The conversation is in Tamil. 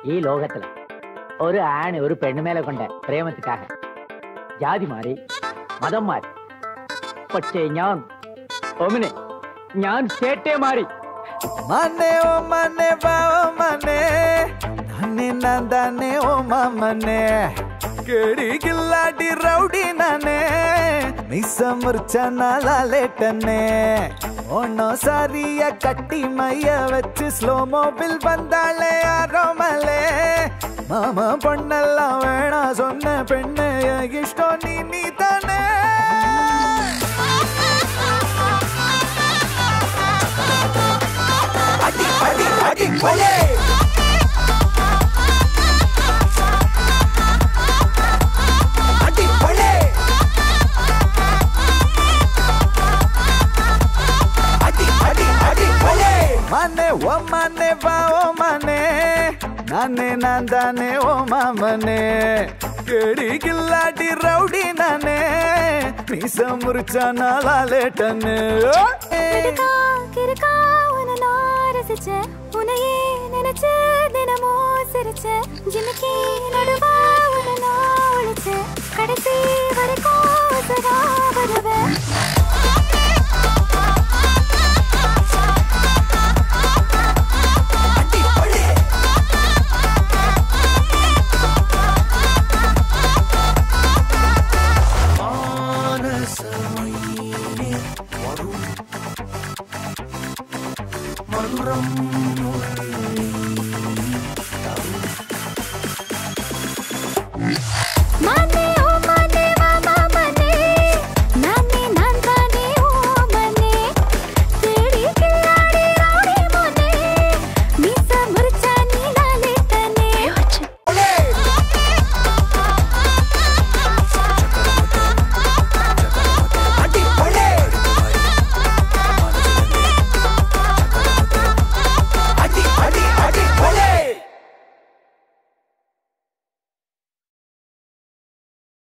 ഈ ലോകത്തില് ഒരു ആണ് ഒരു പെണ്ണു മേലെ കൊണ്ട് പ്രേമത്തിക്കാക ജാതി മാറി മതം മാറി പക്ഷേ ഞാൻ ചേട്ടേ മാറി मने ओ मने बाओ मने नाने नादाने ओ मामने केड़ी गिल्लाडी रौडी नाने मिसा मुर्चा नाला लेटने ओनो सारिया कट्टी मैया वच्चु स्लो मोबिल बंदाले यारो मले मामा पण्णल्ला वेणा सोन्ने पेण्णे इष्टो नी ताने Adi pole Adi pole Adi pole Mane o mane va o mane Nane nandane o mamane Kedi gilladi rowdy nane Misa murcha nala letane Kirka unana ரசிச்சே உன்னையே நினைச்சே தினமும் சிரிச்சே ஜிமிக்கி நடுவா உன்னை நான் ஒழிச்சே கடைசி வரைக்கும் சதா வருவேன்